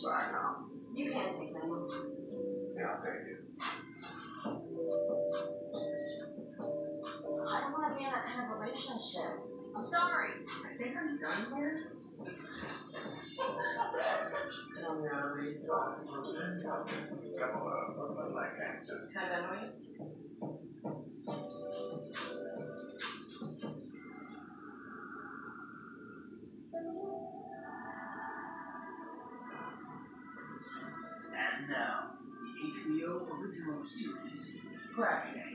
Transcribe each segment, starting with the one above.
outside now. You can't take them. Yeah, I'll take it. I don't want to be in that kind of relationship. I'm sorry. I think I'm done here. Come here, we thought we were good. Couple of Brooklyn like gangsters. Can I demo you? And now, the HBO original series, Crash Gang.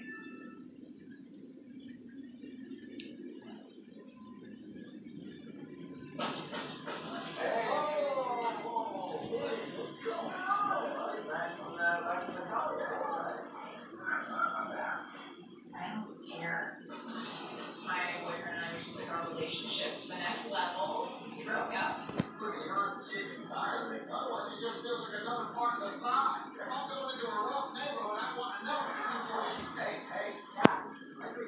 I don't care. My boyfriend and I just took our relationship to the next level. We broke up. Pretty hard to shake entirely. Otherwise, it just feels like another part of the thigh. If I'm going into a rough neighborhood, I want to know. Hey, yeah. I think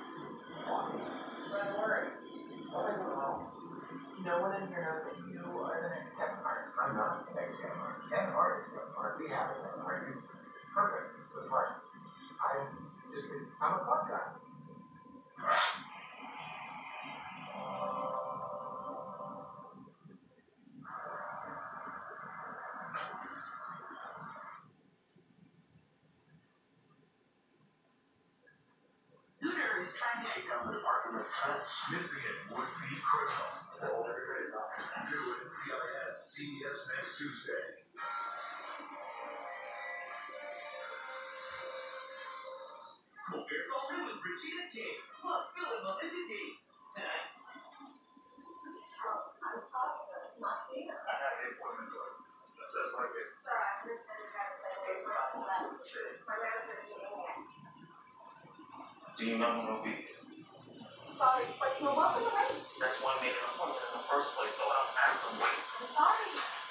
Don't worry. No one in here knows that you are the next Kevin Hart. I'm not the next Kevin Hart. Kevin Hart is Kevin Hart. We have a Kevin Hart. He's perfect. That's right. I'm a fun guy. Scooter is trying to take down the parking lot fence. Missing it would be criminal. New NCIS, CBS next Tuesday. Cool Bears All New with Regina King, plus Billy Melinda Gates. Tonight. I'm sorry, sir. It's not fair. I have an appointment to assess my case. Sir, I understand you got to stay away from that. My manager is doing it. Do you know who will be here? Sorry, but you're welcome to wait. That's why I made an appointment in the first place, so I don't have to wait. I'm sorry.